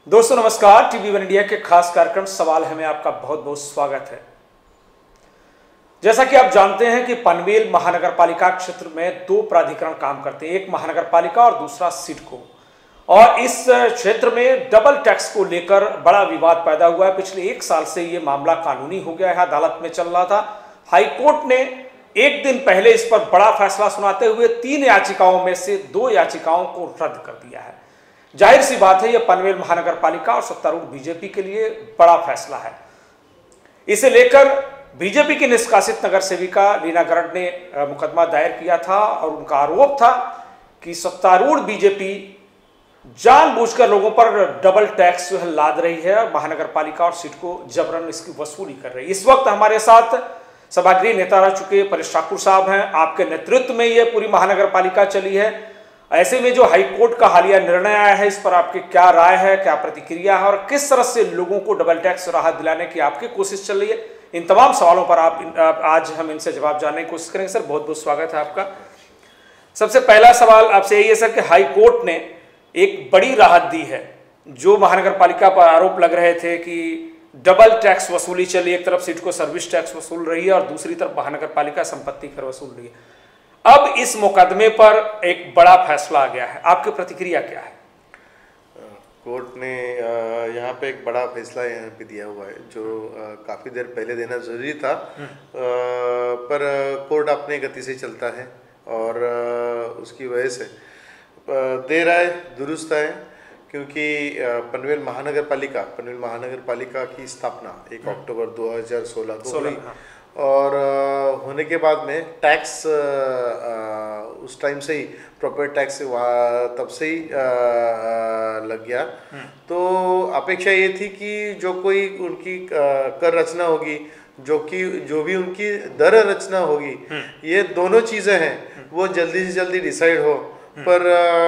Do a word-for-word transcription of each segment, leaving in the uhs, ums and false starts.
दोस्तों नमस्कार, TV one India के खास कार्यक्रम सवाल है में आपका बहुत बहुत स्वागत है। जैसा कि आप जानते हैं कि पनवेल महानगर पालिका क्षेत्र में दो प्राधिकरण काम करते हैं, एक महानगर पालिका और दूसरा सिडको। और इस क्षेत्र में डबल टैक्स को लेकर बड़ा विवाद पैदा हुआ है। पिछले एक साल से ये मामला कानूनी हो गया है, अदालत में चल रहा था। हाईकोर्ट ने एक दिन पहले इस पर बड़ा फैसला सुनाते हुए तीन याचिकाओं में से दो याचिकाओं को रद्द कर दिया है। जाहिर सी बात है, यह पनवेल महानगर पालिका और सत्तारूढ़ बीजेपी के लिए बड़ा फैसला है। इसे लेकर बीजेपी की निष्कासित नगर सेविका लीना गरड ने मुकदमा दायर किया था और उनका आरोप था कि सत्तारूढ़ बीजेपी जानबूझकर लोगों पर डबल टैक्स जो है लाद रही है, महानगर पालिका और सिडको जबरन इसकी वसूली कर रही है। इस वक्त हमारे साथ सभागृह नेता रह चुके परेश ठाकुर साहब हैं। आपके नेतृत्व में ये पूरी महानगर पालिका चली है। ऐसे में जो हाईकोर्ट का हालिया निर्णय आया है, इस पर आपकी क्या राय है, क्या प्रतिक्रिया है और किस तरह से लोगों को डबल टैक्स राहत दिलाने की आपकी कोशिश चल रही है, इन तमाम सवालों पर आप, आप आज हम इनसे जवाब जानने की कोशिश करेंगे। सर, बहुत बहुत स्वागत है आपका। सबसे पहला सवाल आपसे यही है सर कि हाईकोर्ट ने एक बड़ी राहत दी है। जो महानगर पालिका पर आरोप लग रहे थे कि डबल टैक्स वसूली चली, एक तरफ सिडको सर्विस टैक्स वसूल रही है और दूसरी तरफ महानगर पालिका संपत्ति कर वसूल रही है। अब इस मुकदमे पर एक बड़ा फैसला आ गया है, आपकी प्रतिक्रिया क्या है? कोर्ट ने यहाँ पे एक बड़ा फैसला यहाँ पे दिया हुआ है जो काफ़ी देर पहले देना जरूरी था, पर कोर्ट अपने गति से चलता है और उसकी वजह से दे रहा है, दुरुस्त है। क्योंकि पनवेल महानगर पालिका पनवेल महानगर पालिका की स्थापना एक अक्टूबर दो हज़ार सोलह को हुई और होने के बाद में टैक्स उस टाइम से ही प्रॉपर्टी टैक्स तब से ही लग गया। तो अपेक्षा ये थी कि जो कोई उनकी कर रचना होगी, जो कि जो भी उनकी दर रचना होगी, ये दोनों चीज़ें हैं वो जल्दी से जल्दी डिसाइड हो। पर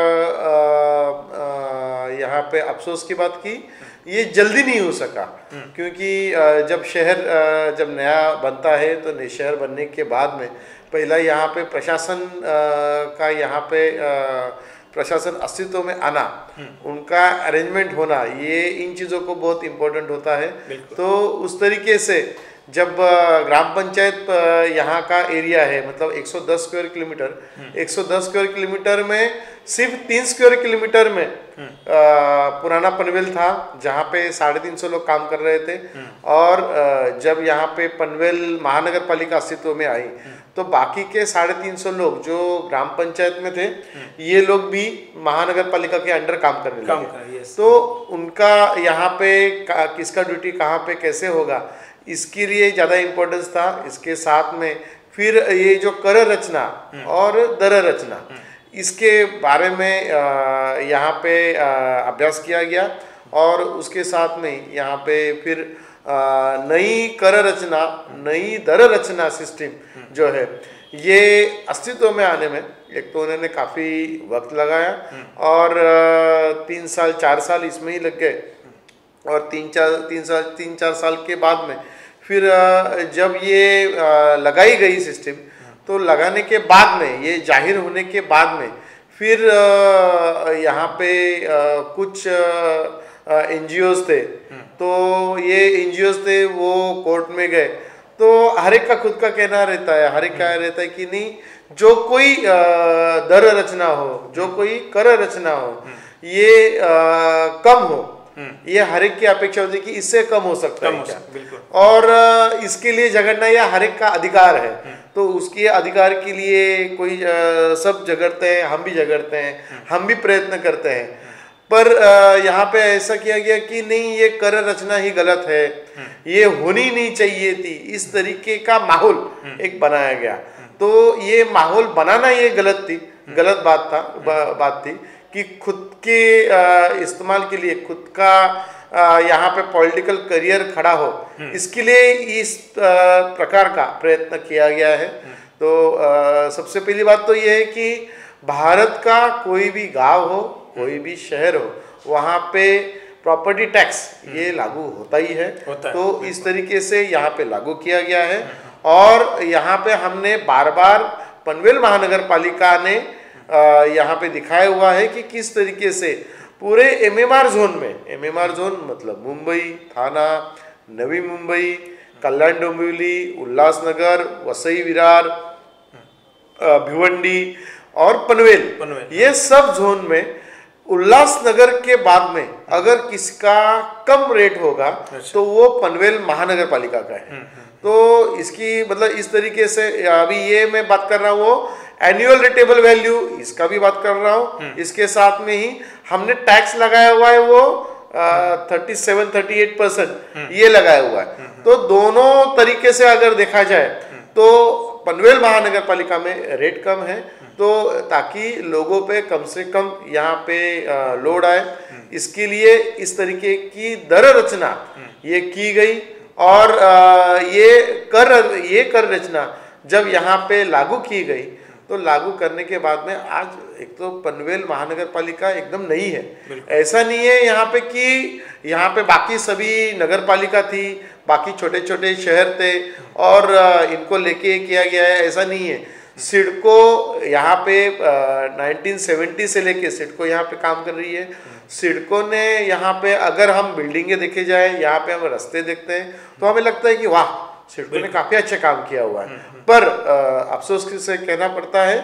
यहाँ पे अफसोस की बात की ये जल्दी नहीं हो सका, क्योंकि जब शहर जब नया बनता है तो नए शहर बनने के बाद में पहला यहाँ पे प्रशासन का यहाँ पे प्रशासन अस्तित्व में आना, उनका अरेंजमेंट होना, ये इन चीज़ों को बहुत इम्पोर्टेंट होता है। तो उस तरीके से जब ग्राम पंचायत यहाँ का एरिया है, मतलब एक सौ दस स्क्वायर किलोमीटर एक सौ दस स्क्वायर किलोमीटर में सिर्फ तीन स्क्वायर किलोमीटर में आ, पुराना पनवेल था जहाँ पे साढ़े तीन सौ लोग काम कर रहे थे। और आ, जब यहाँ पे पनवेल महानगर पालिका अस्तित्व में आई तो बाकी के साढ़े तीन सौ लोग जो ग्राम पंचायत में थे, ये लोग भी महानगर पालिका के अंडर काम करने लगे। तो उनका यहाँ पे किसका ड्यूटी कहाँ पे कैसे होगा, इसके लिए ज़्यादा इम्पोर्टेंस था। इसके साथ में फिर ये जो कर रचना और दर रचना, इसके बारे में यहाँ पे अभ्यास किया गया और उसके साथ में यहाँ पे फिर नई कर रचना, नई दर रचना सिस्टम जो है, ये अस्तित्व में आने में एक तो उन्होंने काफ़ी वक्त लगाया और तीन साल चार साल इसमें ही लग गए। और तीन चार तीन साल तीन चार साल के बाद में फिर जब ये लगाई गई सिस्टम, तो लगाने के बाद में, ये जाहिर होने के बाद में फिर यहाँ पे कुछ एनजीओज थे, तो ये एनजीओज थे वो कोर्ट में गए। तो हर एक का खुद का कहना रहता है, हर एक का रहता है कि नहीं, जो कोई दर रचना हो, जो कोई कर रचना हो, ये कम हो, ये हर एक की अपेक्षा होती है कि इससे कम हो सकता है क्या, और इसके लिए झगड़ना यह हर एक का अधिकार है। तो उसके अधिकार के लिए कोई आ, सब झगड़ते हैं, हम भी झगड़ते हैं, हम भी प्रयत्न करते हैं। पर यहाँ पे ऐसा किया गया कि नहीं, ये कर रचना ही गलत है, ये होनी नहीं चाहिए थी, इस तरीके का माहौल एक बनाया गया। तो ये माहौल बनाना ये गलत थी, गलत बात था बा, बात थी कि खुद के इस्तेमाल के लिए, खुद का यहाँ पे पॉलिटिकल करियर खड़ा हो, इसके लिए इस प्रकार का प्रयत्न किया गया है। तो सबसे पहली बात तो ये है कि भारत का कोई भी गांव हो, कोई भी शहर हो, वहाँ पे प्रॉपर्टी टैक्स ये लागू होता ही है। होता है। तो इस तरीके से यहाँ पे लागू किया गया है और यहाँ पे हमने बार बार पनवेल महानगर पालिका ने यहाँ पे दिखाया हुआ है कि किस तरीके से पूरे एमएमआर जोन में, एमएमआर जोन मतलब मुंबई, थाना, नवी मुंबई, कल्याण डोंबिवली, उल्लासनगर, वसई विरार, भिवंडी और पनवेल, पनवेल ये सब जोन में उल्लासनगर के बाद में अगर किसका कम रेट होगा तो वो पनवेल महानगर पालिका का है। तो इसकी मतलब इस तरीके से अभी ये मैं बात कर रहा हूँ वो एनुअल रेटेबल वैल्यू, इसका भी बात कर रहा हूँ। इसके साथ में ही हमने टैक्स लगाया हुआ है वो thirty seven thirty eight percent ये लगाया हुआ है। तो दोनों तरीके से अगर देखा जाए तो पनवेल महानगर पालिका में रेट कम है, तो ताकि लोगों पे कम से कम यहाँ पे लोड आए, इसके लिए इस तरीके की दर रचना ये की गई। और ये कर ये कर रचना जब यहाँ पे लागू की गई तो लागू करने के बाद में आज एक तो पनवेल महानगर पालिका एकदम नई है। ऐसा नहीं है यहाँ पे कि यहाँ पे बाकी सभी नगर पालिका थी, बाकी छोटे छोटे शहर थे और इनको लेके किया गया है, ऐसा नहीं है। सिडको यहाँ पे नाइनटीन सेवेंटी से लेके सिडको यहाँ पे काम कर रही है। सिडको ने यहाँ पे अगर हम बिल्डिंगें देखे जाए, यहाँ पे हम रास्ते देखते हैं तो हमें लगता है कि वाह सिडको ने काफ़ी अच्छा काम किया हुआ है। पर अफसोस से कहना पड़ता है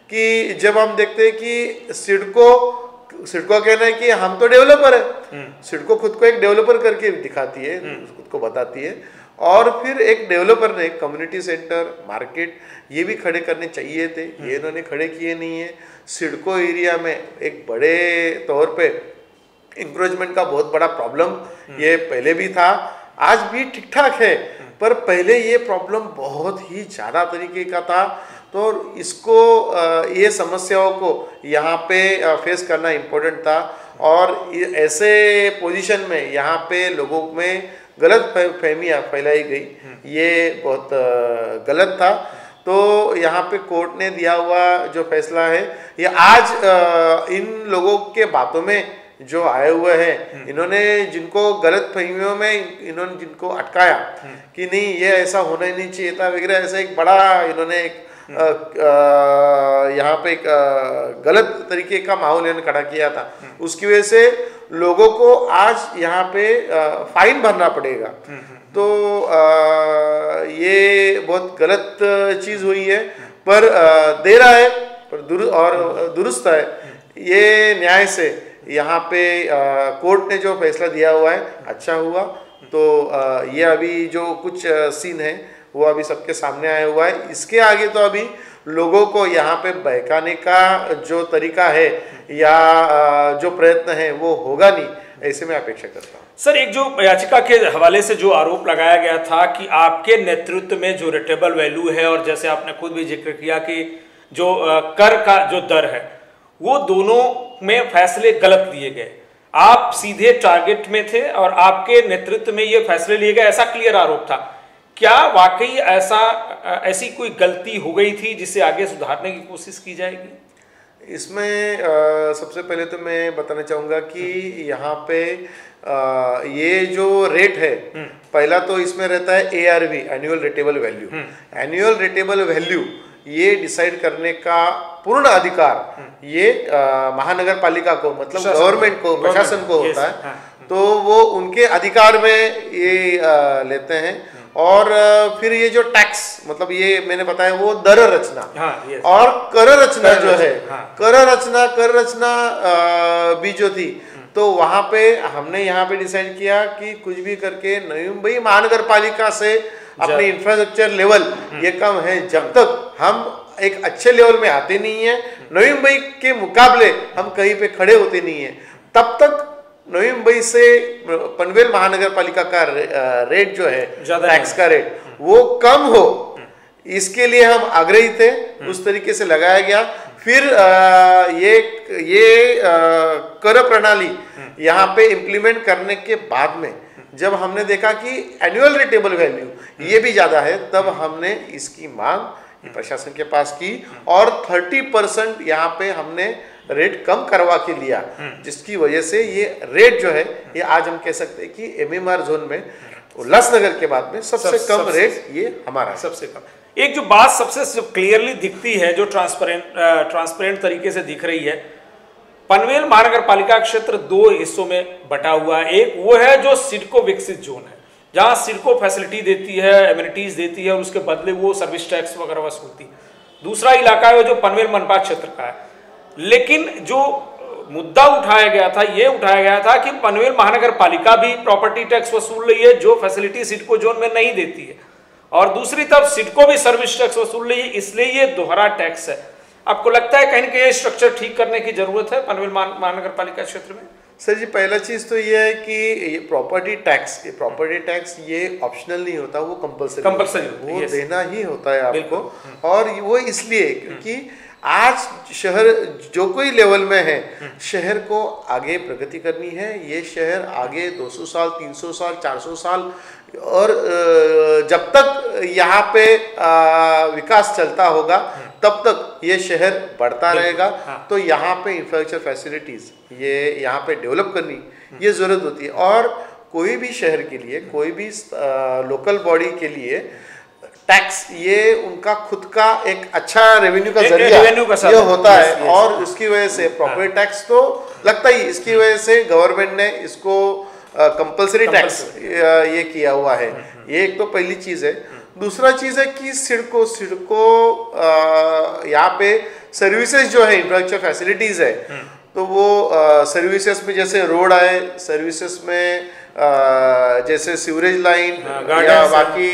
कि जब हम देखते हैं कि सिडको सिडको कहना है कि हम तो डेवलपर है, सिडको खुद को एक डेवलपर करके दिखाती है, खुद को बताती है। और फिर एक डेवलपर ने कम्युनिटी सेंटर, मार्केट ये भी खड़े करने चाहिए थे, ये इन्होंने खड़े किए नहीं है। सिडको एरिया में एक बड़े तौर पे इंक्रोचमेंट का बहुत बड़ा प्रॉब्लम ये पहले भी था, आज भी ठीक ठाक है, पर पहले ये प्रॉब्लम बहुत ही ज़्यादा तरीके का था। तो इसको ये समस्याओं को यहाँ पे फेस करना इम्पोर्टेंट था। और ऐसे पोजीशन में यहाँ पे लोगों में गलत फहमियाँ फैलाई गई, ये बहुत गलत था। तो यहाँ पे कोर्ट ने दिया हुआ जो फैसला है ये आज इन लोगों के बातों में जो आए हुए हैं, इन्होंने जिनको गलत फहमियों में इन्होंने जिनको अटकाया कि नहीं ये ऐसा होना ही नहीं चाहिए था वगैरह, ऐसा एक बड़ा इन्होंने एक यहाँ पे एक गलत तरीके का माहौल इन्होंने खड़ा किया था। उसकी वजह से लोगों को आज यहाँ पे फाइन भरना पड़ेगा। तो ये बहुत गलत चीज़ हुई है, पर देर आए पर दुरुस्त और दुरुस्त है। ये न्याय से यहाँ पे कोर्ट ने जो फैसला दिया हुआ है अच्छा हुआ। तो ये अभी जो कुछ सीन है वो अभी सबके सामने आया हुआ है। इसके आगे तो अभी लोगों को यहाँ पे बहकाने का जो तरीका है या जो प्रयत्न है वो होगा नहीं, ऐसे में अपेक्षा करता हूँ। सर, एक जो याचिका के हवाले से जो आरोप लगाया गया था कि आपके नेतृत्व में जो रेटेबल वैल्यू है और जैसे आपने खुद भी जिक्र किया कि जो कर का जो दर है वो दोनों में फैसले गलत लिए गए, आप सीधे टारगेट में थे और आपके नेतृत्व में ये फैसले लिए गए, ऐसा क्लियर आरोप था। क्या वाकई ऐसा ऐसी कोई गलती हो गई थी जिसे आगे सुधारने की कोशिश की जाएगी? इसमें आ, सबसे पहले तो मैं बताना चाहूँगा कि यहाँ पे आ, ये जो रेट है, पहला तो इसमें रहता है A R V, annual rateable value. Annual rateable value ये डिसाइड करने का पूर्ण अधिकार ये आ, महानगर पालिका को, मतलब गवर्नमेंट को, प्रशासन को होता है। तो वो उनके अधिकार में ये आ, लेते हैं। और फिर ये जो टैक्स, मतलब ये मैंने बताया वो दर रचना, हाँ, और कर रचना जो है, हाँ, कर रचना कर रचना भी जो थी, तो वहां पे हमने यहाँ पे डिसाइड किया कि कुछ भी करके नवी मुंबई महानगर पालिका से अपने इंफ्रास्ट्रक्चर लेवल ये कम है, जब तक हम एक अच्छे लेवल में आते नहीं है, नवी मुंबई के मुकाबले हम कहीं पे खड़े होते नहीं है, तब तक नवी मुंबई से पनवेल महानगर पालिका का रेट जो है टैक्स का रेट वो कम हो, इसके लिए हम आग्रही थे। उस तरीके से लगाया गया। फिर आ, ये ये आ, कर प्रणाली यहाँ पे इम्प्लीमेंट करने के बाद में जब हमने देखा कि एनुअल रेटेबल वैल्यू ये भी ज़्यादा है, तब हमने इसकी मांग प्रशासन के पास की और तीस परसेंट यहाँ पे हमने रेट कम करवा के लिया, जिसकी वजह से ये रेट जो है ये आज हम कह सकते हैं कि एमएमआर जोन में उल्लासनगर के बाद में सबसे सब, कम सब, रेट ये हमारा है। सबसे कम। एक जो बात सबसे क्लियरली दिखती है, जो ट्रांसपेरेंट ट्रांसपेरेंट तरीके से दिख रही है, पनवेल महानगर पालिका क्षेत्र दो हिस्सों में बटा हुआ है। एक वो है जो सिडको विकसित जोन है, जहां सिडको फैसिलिटी देती है, एमिनिटीज देती है और उसके बदले वो सर्विस टैक्स वगैरह वसूलती है। दूसरा इलाका है जो पनवेल मनपा क्षेत्र का है। लेकिन जो मुद्दा उठाया गया था, ये उठाया गया था कि पनवेल महानगर पालिका भी प्रॉपर्टी टैक्स वसूल रही है जो फैसिलिटी सिडको जोन में नहीं देती है, और दूसरी तरफ सिडको भी सर्विस टैक्स वसूल रही है, इसलिए ये दोहरा टैक्स है। आपको लगता है कहीं ना कहीं स्ट्रक्चर ठीक करने की जरूरत है पनवेल महानगर पालिका क्षेत्र में? सर जी, पहला चीज तो ये है कि ये प्रॉपर्टी टैक्स ये प्रॉपर्टी टैक्स ये ऑप्शनल नहीं होता, वो कंपलसरी कंपलसरी वो देना ही होता है आपको। और वो इसलिए क्योंकि आज शहर जो कोई लेवल में है, शहर को आगे प्रगति करनी है। ये शहर आगे दो सौ साल, तीन सौ साल, चार सौ साल और जब तक यहाँ पे विकास चलता होगा तब तक ये शहर बढ़ता रहेगा। हाँ। तो यहाँ पे इंफ्रास्ट्रक्चर फैसिलिटीज ये यहाँ पे डेवलप करनी ये ज़रूरत होती है। और कोई भी शहर के लिए, कोई भी लोकल बॉडी के लिए टैक्स ये उनका खुद का एक अच्छा रेवेन्यू का जरिया ये होता है। yes, yes, और yes, उसकी वजह से प्रॉपर्टी टैक्स तो लगता ही, इसकी वजह से गवर्नमेंट ने इसको कंपलसरी टैक्स ये किया हुआ है। ये एक तो पहली चीज़ है। दूसरा चीज़ है कि सिडको सिडको यहाँ पे सर्विसेज जो है, इंफ्रास्ट्रक्चर फैसिलिटीज़ है, तो वो सर्विसेज में जैसे रोड आए, सर्विसेज में आ, जैसे सीवरेज लाइन या बाकी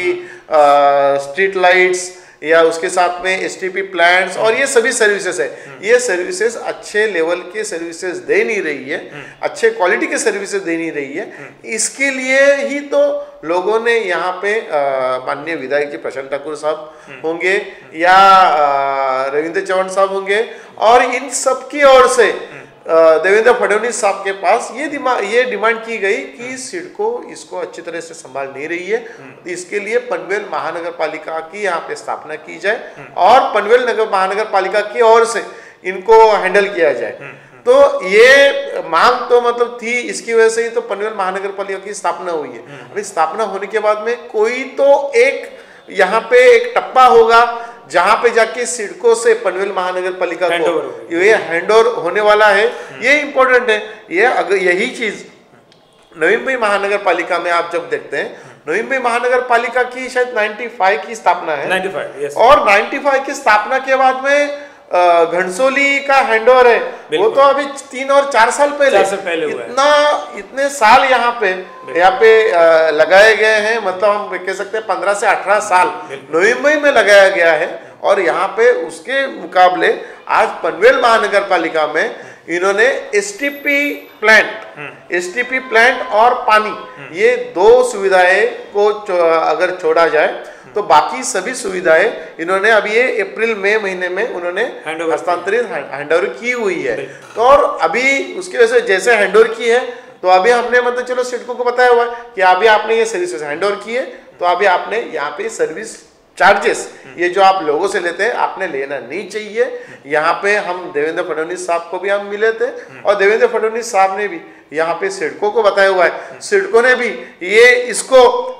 स्ट्रीट लाइट्स या उसके साथ में एसटीपी प्लांट्स और ये सभी सर्विसेज है। ये सर्विसेज अच्छे लेवल के सर्विसेज दे नहीं रही है, अच्छे क्वालिटी के सर्विसेज दे नहीं रही है। इसके लिए ही तो लोगों ने यहाँ पे माननीय विधायक जी प्रशांत ठाकुर साहब होंगे या रविंद्र चौहान साहब होंगे और इन सब की ओर से देवेंद्र फडणवीस साहब के पास ये ये डिमांड की गई कि सिडको इसको अच्छी तरह से संभाल नहीं रही है, इसके लिए पनवेल महानगर पालिका की यहाँ पे स्थापना की जाए और पनवेल नगर महानगर पालिका की ओर से इनको हैंडल किया जाए। तो ये मांग तो मतलब थी, इसकी वजह से ही तो पनवेल महानगर पालिका की स्थापना हुई है। अभी स्थापना होने के बाद में कोई तो एक यहाँ पे एक टप्पा होगा जहां पे जाके सिडको से पनवेल महानगर पालिका को ये हैंडओवर होने वाला है। ये इंपॉर्टेंट है। ये अगर यही चीज नवी मुंबई महानगर पालिका में आप जब देखते हैं, नवी मुंबई महानगर पालिका की शायद पचानवे की स्थापना है पचानवे, yes. और पचानवे की स्थापना के बाद में घनसोली का हैंडओवर है, वो तो अभी तीन और चार साल पहले, चार साल पहले इतना इतने साल यहाँ पे यहाँ पे लगाए गए हैं। मतलब हम कह सकते हैं पंद्रह से अठारह साल नवी मुंबई में लगाया गया है और यहाँ पे उसके मुकाबले आज पनवेल महानगर पालिका में इन्होंने एसटीपी प्लांट एसटीपी प्लांट और पानी ये दो सुविधाएं को अगर छोड़ा जाए तो बाकी सभी सुविधाएं इन्होंने अभी ये अप्रैल मई महीने में उन्होंने हस्तांतरित हैंडओवर की हुई है। तो और अभी उसकी वजह से जैसे हैंडओवर की है तो अभी हमने मतलब चलो सिडको को बताया हुआ है कि अभी आपने ये सर्विसेज हैंडओवर की है, तो अभी आपने यहाँ पे सर्विस चार्जेस ये जो आप लोगों से लेते हैं आपने लेना नहीं चाहिए। यहाँ पे हम देवेंद्र फडणवीस साहब को भी हम मिले थे और देवेंद्र फडणवीस साहब ने भी यहाँ पे सिडको को बताया हुआ है। सिडको ने भी ये इसको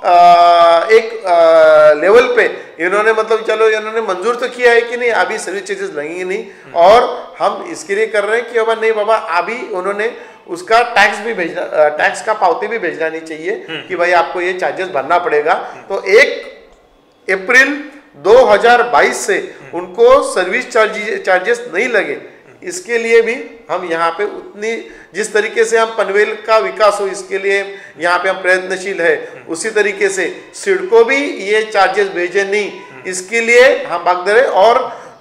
आ, एक आ, लेवल पे इन्होंने मतलब चलो इन्होंने मंजूर तो किया है कि नहीं अभी सर्विस चार्जेस लगेंगे नहीं, और हम इसके लिए कर रहे हैं कि बाबा नहीं बाबा अभी उन्होंने उसका टैक्स भी भेजना, टैक्स का पावती भी भेजना नहीं चाहिए कि भाई आपको ये चार्जेस भरना पड़ेगा। तो एक अप्रैल दो हज़ार बाईस से उनको सर्विस चार्जेस नहीं लगे, इसके लिए भी हम यहाँ पे उतनी जिस तरीके से हम पनवेल का विकास हो इसके लिए यहाँ पे हम प्रयत्नशील है, उसी तरीके से सिडको भी ये चार्जेस भेजे नहीं इसके लिए हम भाग रहे और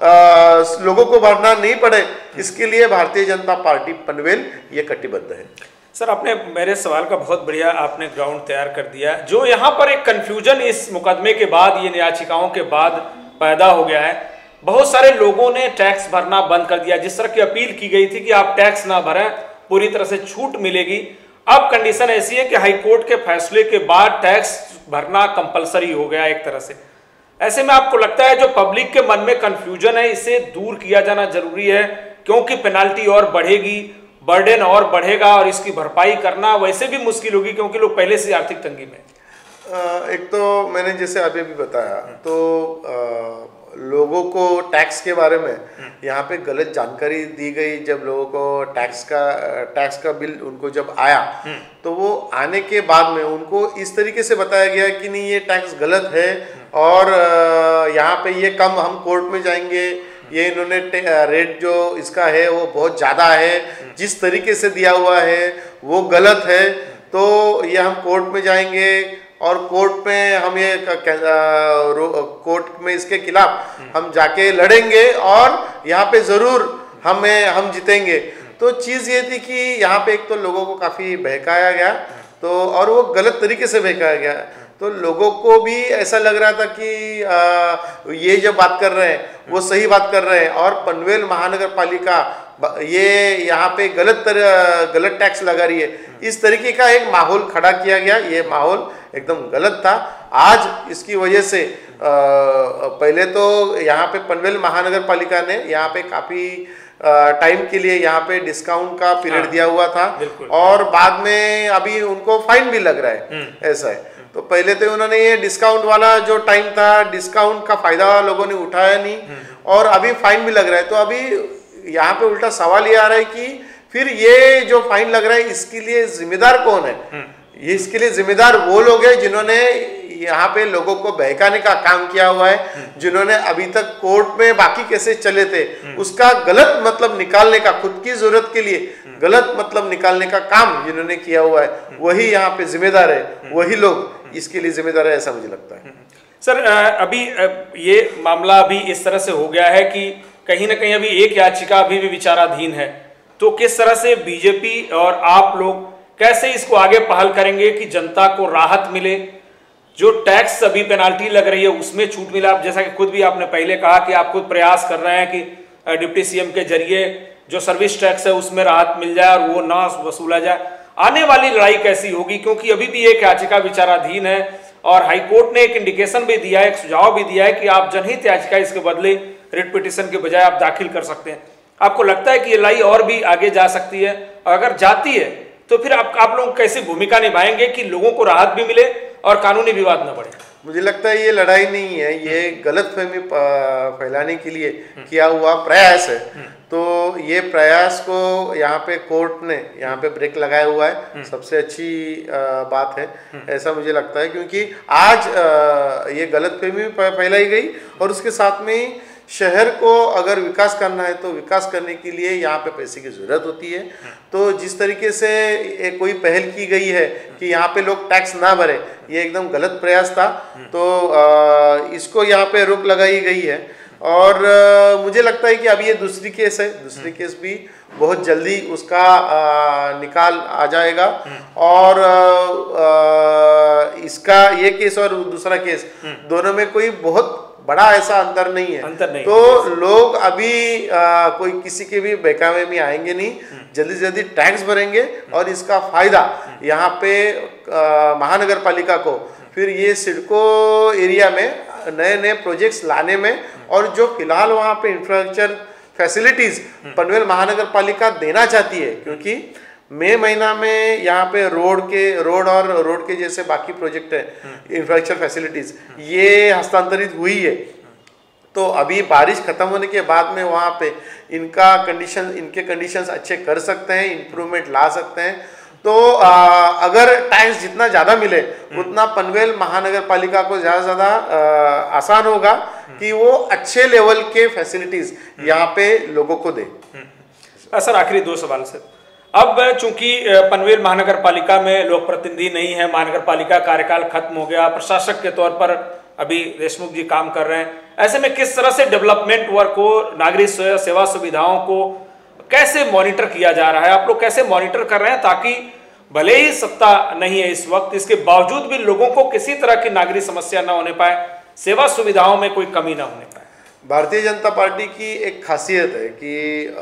आ, लोगों को भरना नहीं पड़े इसके लिए भारतीय जनता पार्टी पनवेल ये कटिबद्ध है। सर, आपने मेरे सवाल का बहुत बढ़िया आपने ग्राउंड तैयार कर दिया। जो यहाँ पर एक कंफ्यूजन इस मुकदमे के बाद, ये याचिकाओं के बाद पैदा हो गया है, बहुत सारे लोगों ने टैक्स भरना बंद कर दिया। जिस तरह की अपील की गई थी कि आप टैक्स ना भरें, पूरी तरह से छूट मिलेगी, अब कंडीशन ऐसी है कि हाईकोर्ट के फैसले के बाद टैक्स भरना कंपलसरी हो गया एक तरह से। ऐसे में आपको लगता है जो पब्लिक के मन में कंफ्यूजन है इसे दूर किया जाना जरूरी है, क्योंकि पेनाल्टी और बढ़ेगी, बर्डन और बढ़ेगा और इसकी भरपाई करना वैसे भी मुश्किल होगी क्योंकि लोग पहले से आर्थिक तंगी में। एक तो मैंने जैसे अभी अभी बताया तो लोगों को टैक्स के बारे में यहाँ पे गलत जानकारी दी गई। जब लोगों को टैक्स का टैक्स का बिल उनको जब आया तो वो आने के बाद में उनको इस तरीके से बताया गया कि नहीं ये टैक्स गलत है और यहाँ पे ये कम, हम कोर्ट में जाएंगे, ये इन्होंने रेट जो इसका है वो बहुत ज़्यादा है, जिस तरीके से दिया हुआ है वो गलत है, तो ये हम कोर्ट में जाएंगे और कोर्ट में हम ये कोर्ट में इसके खिलाफ हम जाके लड़ेंगे और यहाँ पे ज़रूर हमें हम जीतेंगे। तो चीज़ ये थी कि यहाँ पे एक तो लोगों को काफ़ी बहकाया गया, तो और वो गलत तरीके से बहकाया गया, तो लोगों को भी ऐसा लग रहा था कि आ, ये जो बात कर रहे हैं वो सही बात कर रहे हैं और पनवेल महानगर पालिका ये यहाँ पे गलत तरह गलत टैक्स लगा रही है। इस तरीके का एक माहौल खड़ा किया गया, ये माहौल एकदम गलत था। आज इसकी वजह से आ, पहले तो यहाँ पे पनवेल महानगर पालिका ने यहाँ पे काफ़ी टाइम के लिए यहाँ पे डिस्काउंट का पीरियड दिया हुआ था और बाद में अभी उनको फाइन भी लग रहा है, ऐसा है। तो पहले तो उन्होंने ये डिस्काउंट वाला जो टाइम था, डिस्काउंट का फायदा लोगों ने उठाया नहीं और अभी फाइन भी लग रहा है। तो अभी यहाँ पे उल्टा सवाल ये आ रहा है कि फिर ये जो फाइन लग रहा है इसके लिए जिम्मेदार कौन है? ये इसके लिए जिम्मेदार वो लोग हैं जिन्होंने यहाँ पे लोगों को बहकाने का काम किया हुआ है, जिन्होंने अभी तक कोर्ट में बाकी केसेस चले थे उसका गलत मतलब निकालने का, खुद की जरूरत के लिए गलत मतलब निकालने का काम जिन्होंने किया हुआ है, वही यहाँ पे जिम्मेदार है, वही लोग इसके लिए जिम्मेदार है, ऐसा मुझे लगता है। सर अभी ये मामला अभी इस तरह से हो गया है कि कहीं ना कहीं अभी एक याचिका अभी भी विचाराधीन है, तो किस तरह से बीजेपी और आप लोग कैसे इसको आगे पहल करेंगे कि जनता को राहत मिले? जो टैक्स अभी पेनाल्टी लग रही है उसमें छूट मिला, जैसा कि खुद भी आपने पहले कहा कि आप खुद प्रयास कर रहे हैं कि डिप्टी सीएम के जरिए जो सर्विस टैक्स है उसमें राहत मिल जाए और वो ना वसूला जाए। आने वाली लड़ाई कैसी होगी, क्योंकि अभी भी एक याचिका विचाराधीन है और हाईकोर्ट ने एक इंडिकेशन भी दिया है, एक सुझाव भी दिया है कि आप जनहित याचिका इसके बदले रिट पिटिशन के बजाय आप दाखिल कर सकते हैं। आपको लगता है कि ये लड़ाई और भी आगे जा सकती है? और अगर जाती है तो फिर आप आप लोग कैसे भूमिका निभाएंगे कि लोगों को राहत भी मिले और कानूनी विवाद न बढ़े? मुझे लगता है ये लड़ाई नहीं है, ये गलतफहमी फैलाने के लिए किया हुआ प्रयास है। तो ये प्रयास को यहाँ पे कोर्ट ने यहाँ पे ब्रेक लगाया हुआ है, सबसे अच्छी बात है, ऐसा मुझे लगता है। क्योंकि आज ये गलतफहमी फैलाई गई और उसके साथ में शहर को अगर विकास करना है तो विकास करने के लिए यहाँ पे पैसे की ज़रूरत होती है। तो जिस तरीके से एक कोई पहल की गई है कि यहाँ पे लोग टैक्स ना भरे, ये एकदम गलत प्रयास था। तो आ, इसको यहाँ पे रोक लगाई गई है और आ, मुझे लगता है कि अभी ये दूसरी केस है, दूसरी केस भी बहुत जल्दी उसका आ, निकाल आ जाएगा और आ, आ, इसका ये केस और दूसरा केस दोनों में कोई बहुत बड़ा ऐसा अंतर नहीं है, अंतर नहीं। तो लोग अभी आ, कोई किसी के भी बहकावे में आएंगे नहीं, जल्दी जल्दी टैक्स भरेंगे और इसका फायदा यहाँ पे महानगर पालिका को फिर ये सिडको एरिया में नए नए प्रोजेक्ट्स लाने में और जो फिलहाल वहाँ पे इंफ्रास्ट्रक्चर फैसिलिटीज पनवेल महानगर पालिका देना चाहती है, क्योंकि मई महीना में यहाँ पे रोड के रोड और रोड के जैसे बाकी प्रोजेक्ट है इंफ्रास्ट्रक्चर फैसिलिटीज ये हस्तांतरित हुई है। तो अभी बारिश खत्म होने के बाद में वहाँ पे इनका कंडीशन इनके कंडीशंस अच्छे कर सकते हैं, इम्प्रूवमेंट ला सकते हैं। तो आ, अगर टैक्स जितना ज़्यादा मिले उतना पनवेल महानगर पालिका को ज़्यादा से ज़्यादा आसान होगा कि वो अच्छे लेवल के फैसिलिटीज यहाँ पे लोगों को दे। सर आखिरी दो सवाल सर, अब चूंकि पनवेल महानगर पालिका में लोक प्रतिनिधि नहीं है, महानगर पालिका कार्यकाल खत्म हो गया, प्रशासक के तौर पर अभी देशमुख जी काम कर रहे हैं, ऐसे में किस तरह से डेवलपमेंट वर्क को, नागरिक सेवा सुविधाओं को कैसे मॉनिटर किया जा रहा है? आप लोग कैसे मॉनिटर कर रहे हैं ताकि भले ही सत्ता नहीं है इस वक्त, इसके बावजूद भी लोगों को किसी तरह की नागरिक समस्या न होने पाए, सेवा सुविधाओं में कोई कमी न होने पाए? भारतीय जनता पार्टी की एक खासियत है कि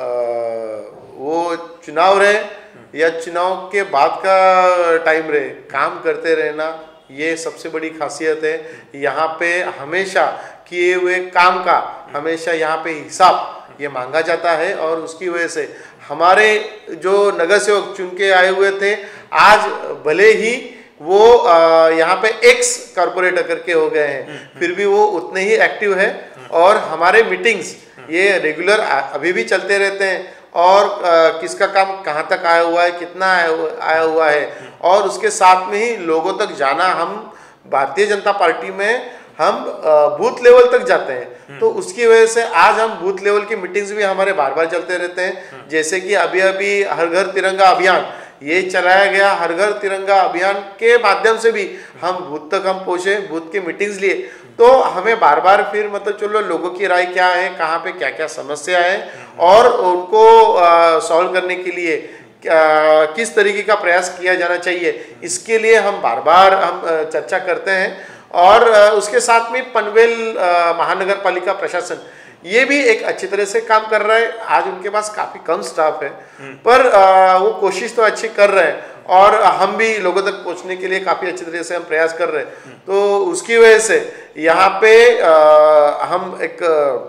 आ, वो चुनाव रहे या चुनाव के बाद का टाइम रहे, काम करते रहना ये सबसे बड़ी खासियत है। यहाँ पे हमेशा किए हुए काम का हमेशा यहाँ पे हिसाब ये मांगा जाता है और उसकी वजह से हमारे जो नगर सेवक चुन के आए हुए थे आज भले ही वो यहाँ पे एक्स कॉर्पोरेटर करके हो गए हैं, फिर भी वो उतने ही एक्टिव है। और हमारे मीटिंग्स ये रेगुलर अभी भी चलते रहते हैं, और आ, किसका काम कहाँ तक आया हुआ है, कितना आया हुआ है, और उसके साथ में ही लोगों तक जाना। हम भारतीय जनता पार्टी में हम बूथ लेवल तक जाते हैं, तो उसकी वजह से आज हम बूथ लेवल की मीटिंग्स भी हमारे बार बार चलते रहते हैं। जैसे कि अभी अभी हर घर तिरंगा अभियान ये चलाया गया, हर घर तिरंगा अभियान के माध्यम से भी हम बूथ तक हम पहुंचे, बूथ के मीटिंग्स लिए। तो हमें बार बार फिर मतलब चलो लोगों की राय क्या है, कहाँ पे क्या क्या समस्या है, और उनको सॉल्व करने के लिए आ, किस तरीके का प्रयास किया जाना चाहिए, इसके लिए हम बार बार हम चर्चा करते हैं। और उसके साथ में पनवेल महानगर पालिका प्रशासन ये भी एक अच्छी तरह से काम कर रहा है। आज उनके पास काफी कम स्टाफ है, पर आ, वो कोशिश तो अच्छी कर रहे हैं, और हम भी लोगों तक पहुंचने के लिए काफी अच्छी तरह से हम प्रयास कर रहे हैं। तो उसकी वजह से यहाँ पे आ, हम एक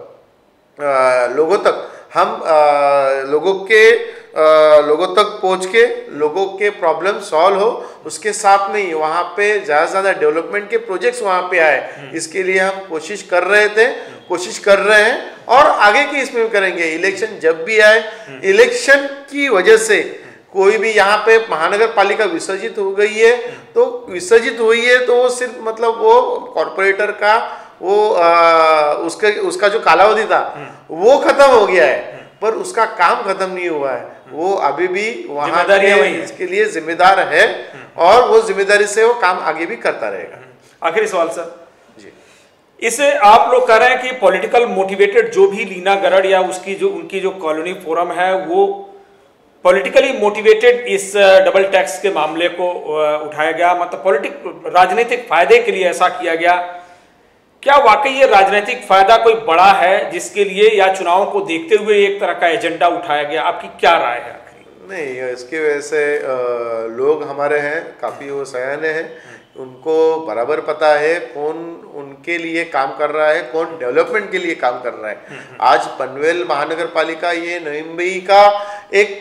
आ, लोगों तक हम आ, लोगों के आ, लोगों तक पहुंच के लोगों के प्रॉब्लम सॉल्व हो, उसके साथ में ही वहाँ पे ज़्यादा से ज़्यादा डेवलपमेंट के प्रोजेक्ट्स वहाँ पे आए, इसके लिए हम कोशिश कर रहे थे, कोशिश कर रहे हैं, और आगे की इसमें भी करेंगे। इलेक्शन जब भी आए, इलेक्शन की वजह से कोई भी यहाँ पे महानगर पालिका विसर्जित हो गई है, तो विसर्जित हुई है तो वो सिर्फ मतलब वो कॉर्पोरेटर का वो आ, उसके उसका जो कालावधि था वो खत्म हो गया है, पर उसका काम खत्म नहीं हुआ है। वो अभी भी वहाँ के इसके लिए जिम्मेदार है, और वो जिम्मेदारी से वो काम आगे भी करता रहेगा। आखिरी सवाल सर जी, इसे आप लोग कह रहे हैं कि पॉलिटिकल मोटिवेटेड जो भी लीना गरड़ या उसकी जो उनकी जो कॉलोनी फोरम है वो पॉलिटिकली मोटिवेटेड इस डबल टैक्स के मामले को उठाया गया, मतलब पॉलिटिक राजनीतिक फायदे के लिए ऐसा किया गया। क्या वाकई ये राजनीतिक फायदा कोई बड़ा है जिसके लिए, या चुनाव को देखते हुए एक तरह का एजेंडा उठाया गया? आपकी क्या राय है? नहीं, इसकी वजह से लोग हमारे हैं काफ़ी वो सयाने हैं, उनको बराबर पता है कौन उनके लिए काम कर रहा है, कौन डेवलपमेंट के लिए काम कर रहा है। आज पनवेल महानगर पालिका ये नवी मुंबई का एक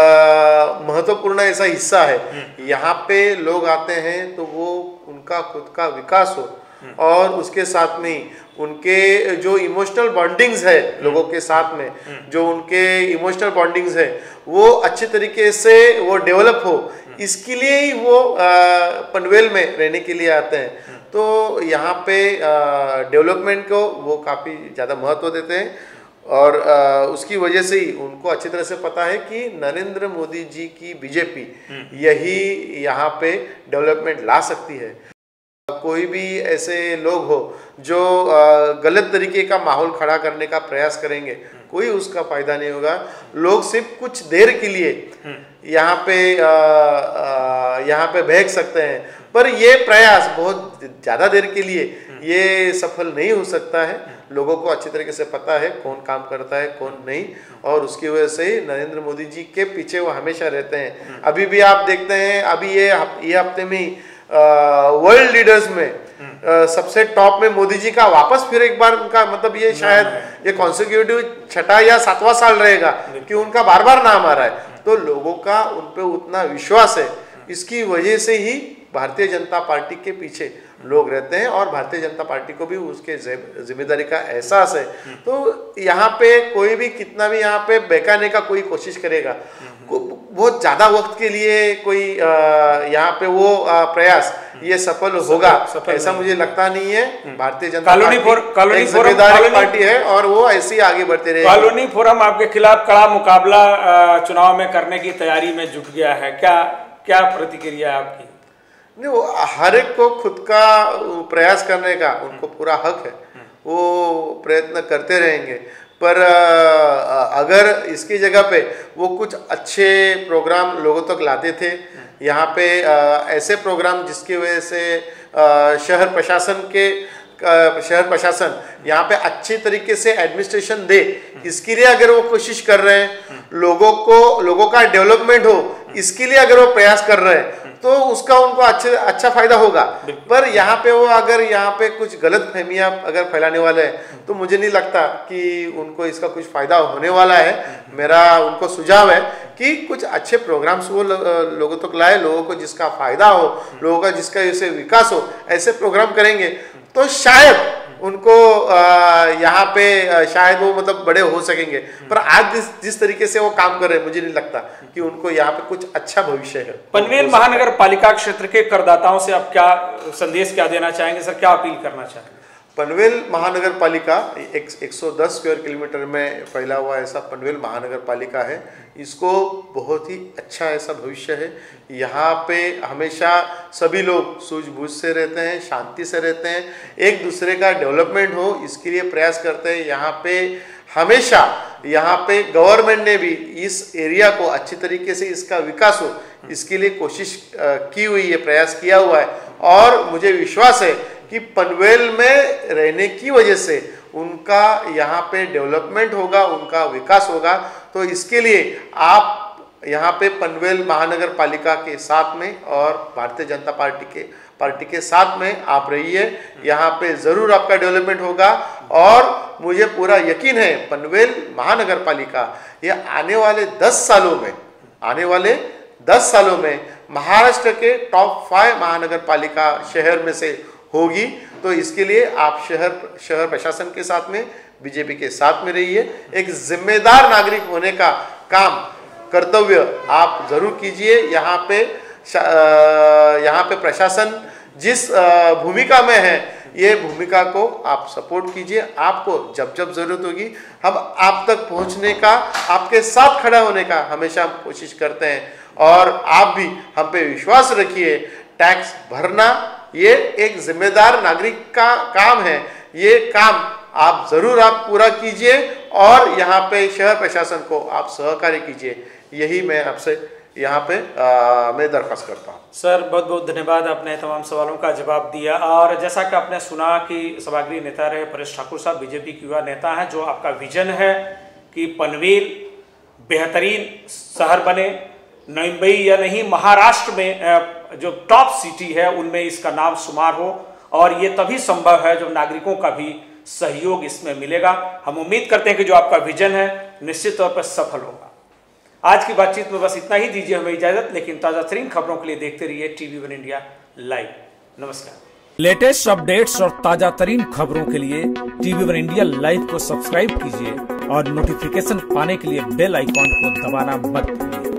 महत्वपूर्ण ऐसा हिस्सा है। यहाँ पे लोग आते हैं तो वो उनका खुद का विकास हो, और उसके साथ में उनके जो इमोशनल बॉन्डिंग्स है लोगों के साथ में, जो उनके इमोशनल बॉन्डिंग्स है वो अच्छे तरीके से वो डेवलप हो, इसके लिए ही वो पनवेल में रहने के लिए आते हैं। तो यहाँ पे डेवलपमेंट को वो काफ़ी ज़्यादा महत्व देते हैं, और आ, उसकी वजह से ही उनको अच्छी तरह से पता है कि नरेंद्र मोदी जी की बीजेपी यही यहाँ पे डेवलपमेंट ला सकती है। कोई भी ऐसे लोग हो जो गलत तरीके का माहौल खड़ा करने का प्रयास करेंगे, कोई उसका फायदा नहीं होगा। लोग सिर्फ कुछ देर के लिए यहाँ पे यहाँ पे बहक सकते हैं, पर ये प्रयास बहुत ज़्यादा देर के लिए ये सफल नहीं हो सकता है। लोगों को अच्छी तरीके से पता है कौन काम करता है कौन नहीं, और उसकी वजह से ही नरेंद्र मोदी जी के पीछे वो हमेशा रहते हैं। अभी भी आप देखते हैं, अभी ये ये हफ्ते में ही वर्ल्ड लीडर्स में आ, सबसे टॉप में मोदी जी का वापस फिर एक बार उनका मतलब ये शायद ये कॉन्सिक्यूटिव छठा या सातवां साल रहेगा कि उनका बार बार नाम आ रहा है। तो लोगों का उन पे उतना विश्वास है, इसकी वजह से ही भारतीय जनता पार्टी के पीछे लोग रहते हैं, और भारतीय जनता पार्टी को भी उसके जिम्मेदारी का एहसास है। तो यहाँ पे कोई भी कितना भी यहाँ पे बहकाने का कोई कोशिश करेगा, बहुत ज़्यादा वक्त के लिए कोई यहाँ पे वो प्रयास ये सफल होगा ऐसा मुझे लगता नहीं है। भारतीय जनता पार्टी एक जिम्मेदारी पार्टी है, और वो ऐसे ही आगे बढ़ते रहेगी। कॉलोनी फोरम आपके खिलाफ कड़ा मुकाबला चुनाव में करने की तैयारी में जुट गया है, क्या क्या प्रतिक्रिया है आपकी? नहीं, वो हर एक को खुद का प्रयास करने का उनको पूरा हक है, वो प्रयत्न करते रहेंगे। पर अगर इसकी जगह पे वो कुछ अच्छे प्रोग्राम लोगों तक लाते थे, यहाँ पे ऐसे प्रोग्राम जिसकी वजह से शहर प्रशासन के शहर प्रशासन यहाँ पे अच्छी तरीके से एडमिनिस्ट्रेशन दे, इसके लिए अगर वो कोशिश कर रहे हैं, लोगों को लोगों का डेवलपमेंट हो, इसके लिए अगर वो प्रयास कर रहे हैं तो उसका उनको अच्छे अच्छा फायदा होगा। पर यहाँ पे वो अगर यहाँ पे कुछ गलत फहमियाँ अगर फैलाने वाले हैं तो मुझे नहीं लगता कि उनको इसका कुछ फायदा होने वाला है। मेरा उनको सुझाव है कि कुछ अच्छे प्रोग्राम्स वो लोगों तक लाए, लोगों को जिसका फायदा हो, लोगों का जिसका इससे विकास हो, ऐसे प्रोग्राम करेंगे तो शायद उनको यहाँ पे शायद वो मतलब बड़े हो सकेंगे। पर आज जिस जिस तरीके से वो काम कर रहे हैं मुझे नहीं लगता कि उनको यहाँ पे कुछ अच्छा भविष्य है। पनवेल महानगर पालिका क्षेत्र के करदाताओं से आप क्या संदेश क्या देना चाहेंगे सर, क्या अपील करना चाहेंगे? पनवेल महानगर पालिका एक, एक सौ दस स्क्वायर किलोमीटर में फैला हुआ ऐसा पनवेल महानगर पालिका है। इसको बहुत ही अच्छा ऐसा भविष्य है। यहाँ पे हमेशा सभी लोग सूझबूझ से रहते हैं, शांति से रहते हैं, एक दूसरे का डेवलपमेंट हो इसके लिए प्रयास करते हैं। यहाँ पे हमेशा यहाँ पे गवर्नमेंट ने भी इस एरिया को अच्छी तरीके से इसका विकास हो इसके लिए कोशिश की हुई है, प्रयास किया हुआ है। और मुझे विश्वास है कि पनवेल में रहने की वजह से उनका यहाँ पे डेवलपमेंट होगा, उनका विकास होगा। तो इसके लिए आप यहाँ पे पनवेल महानगर पालिका के साथ में और भारतीय जनता पार्टी के पार्टी के साथ में आप रहिए। यहाँ पे ज़रूर आपका डेवलपमेंट होगा और मुझे पूरा यकीन है पनवेल महानगर पालिका ये आने वाले दस सालों में आने वाले दस सालों में महाराष्ट्र के टॉप फाइव महानगर पालिका शहर में से होगी। तो इसके लिए आप शहर शहर प्रशासन के साथ में बीजेपी के साथ में रहिए। एक जिम्मेदार नागरिक होने का काम कर्तव्य आप जरूर कीजिए। यहाँ पे यहाँ पे प्रशासन जिस भूमिका में है ये भूमिका को आप सपोर्ट कीजिए। आपको जब जब जरूरत होगी हम आप तक पहुँचने का, आपके साथ खड़ा होने का हमेशा हम कोशिश करते हैं। और आप भी हम पे विश्वास रखिए। टैक्स भरना ये एक जिम्मेदार नागरिक का काम है। ये काम आप जरूर आप पूरा कीजिए और यहाँ पे शहर प्रशासन को आप सहकार्य कीजिए। यही मैं आपसे यहाँ पे आ, मैं दरख्वास्त करता हूँ। सर बहुत बहुत धन्यवाद, आपने तमाम सवालों का जवाब दिया। और जैसा कि आपने सुना कि सभागृह नेता रहे परेश ठाकुर साहब बीजेपी के युवा नेता हैं, जो आपका विजन है कि पनवेल बेहतरीन शहर बने, मुंबई या नहीं महाराष्ट्र में जो टॉप सिटी है उनमें इसका नाम शुमार हो। और ये तभी संभव है जब नागरिकों का भी सहयोग इसमें मिलेगा। हम उम्मीद करते हैं कि जो आपका विजन है निश्चित तौर पर सफल होगा। आज की बातचीत में बस इतना ही, दीजिए हमें इजाजत। लेकिन ताज़ा तरीन खबरों के लिए देखते रहिए टीवी वन इंडिया लाइव। नमस्कार। लेटेस्ट अपडेट्स और ताजा तरीन खबरों के लिए टीवी वन इंडिया लाइव को सब्सक्राइब कीजिए और नोटिफिकेशन पाने के लिए बेल आइकॉन को दबाना मत भूलिए।